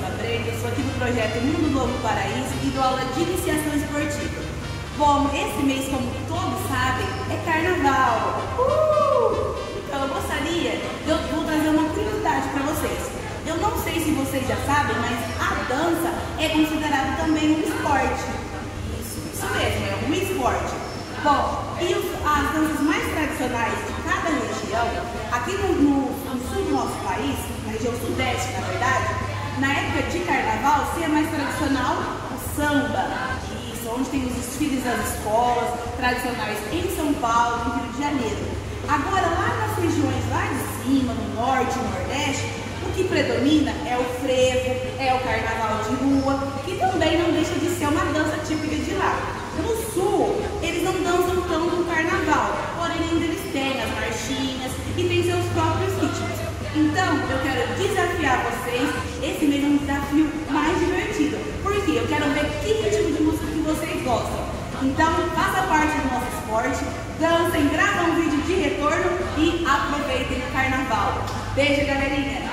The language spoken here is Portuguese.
Silva Brenda, eu sou aqui do projeto Mundo Novo Paraíso e dou aula de iniciação esportiva. Bom, esse mês, como todos sabem, é carnaval. Então eu gostaria, eu vou trazer uma curiosidade para vocês. Eu não sei se vocês já sabem, mas a dança é considerada também um esporte. Isso mesmo, é um esporte. Bom, e as danças mais tradicionais de cada região, aqui no sul do nosso país, na região sudeste, na verdade, na época de carnaval, se é mais tradicional o samba, isso, onde tem os desfiles das escolas tradicionais em São Paulo, no Rio de Janeiro. Agora, lá nas regiões lá de cima, no norte e nordeste, o que predomina é o frevo, é o carnaval de rua, que também não deixa de ser uma dança típica de lá. No sul, eles não dançam tanto no carnaval, porém ainda eles têm as marchinhas e têm seus próprios ritmos. Então, eu quero desafiar vocês, esse mês é um desafio mais divertido, porque eu quero ver que ritmo de música que vocês gostam. Então, faça parte do nosso esporte, dancem, gravam um vídeo de retorno e aproveitem o carnaval. Beijo, galerinha!